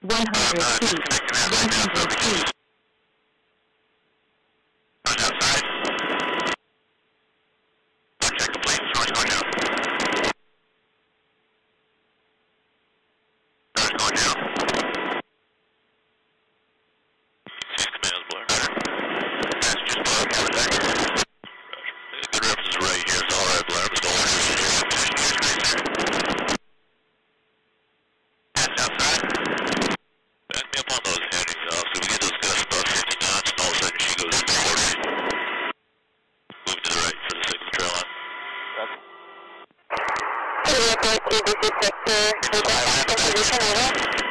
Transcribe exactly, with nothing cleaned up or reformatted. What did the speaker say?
one hundred feet, one hundred feet. Outside. Check complete. Source going down. Source going down. Six commands, Blair. That's just Blair. Cover that. Good reference is right here. It's all right, Blair. Just don't lose it here. That's outside. Back me up on those headings, uh, so we get those gusts above fifty knots, and all of a sudden she goes into forty. Move to the right for the signal trail line. Airport, T B C sector, position over.